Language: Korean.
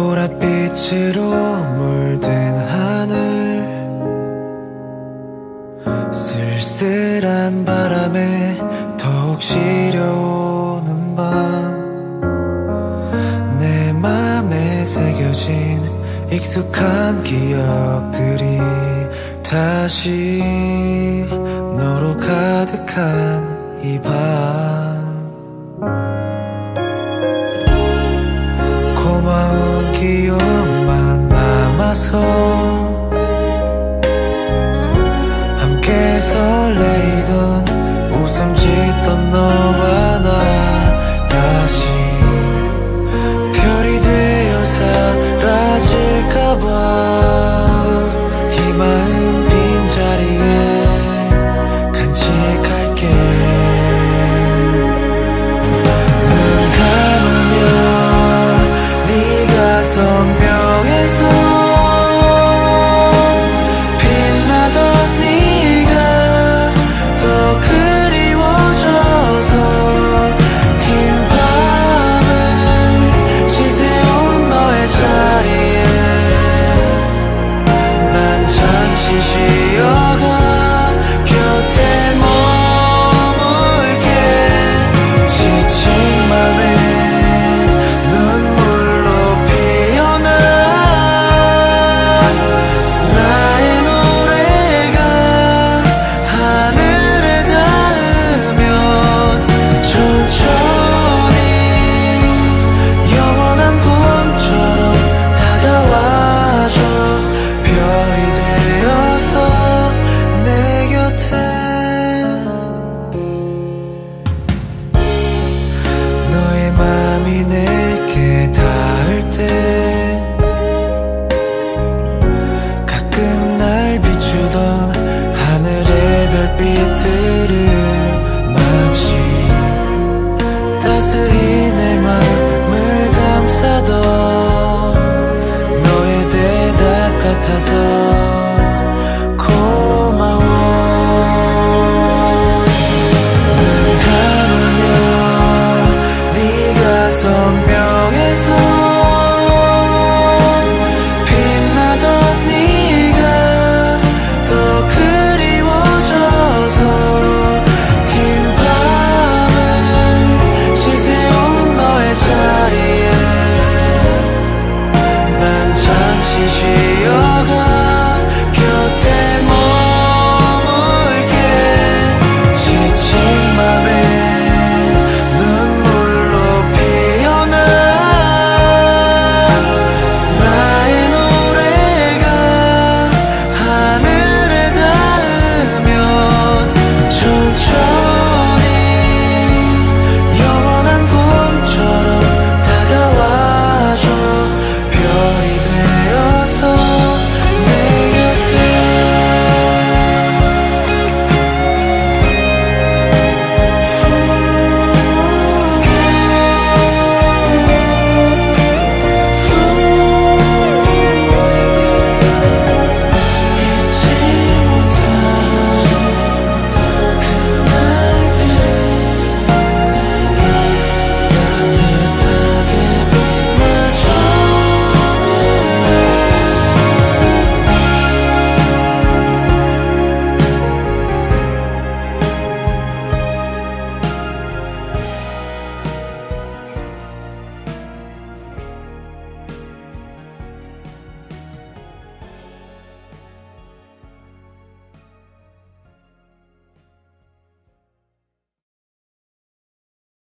보랏빛으로 물든 하늘, 쓸쓸한 바람에 더욱 시려오는 밤, 내 맘에 새겨진 익숙한 기억들이 다시 너로 가득한 이 밤, 고마운 기억만 남아서 함께 설레이던 웃음 짓던 너와 나, 다시 별이 되어 사라질까봐 이 마음 빈자리에 간직할게. 눈 감으면 네가 선명해서 빛나던 네가 더 그리워져서 긴 밤을 지새운 너의 자리에 난 잠시 쉬어가 곁에 머물게. 지친 맘에 눈물로 피어나 나의 노래가 하늘에 닿으면 천천히 영원한 꿈처럼 다가와줘. 별이 되어서 내 곁에. 너의 맘이 내게 닿을 때 가끔 날 비추던 하늘의 별빛들을 마치 따스히 내 맘을 감싸던 너의 대답 같아서 고마워. 눈 감으면 네가 선명해서 빛나던 네가 더 그리워져서 긴 밤을 지새운 너의 자리에 난 잠시 쉬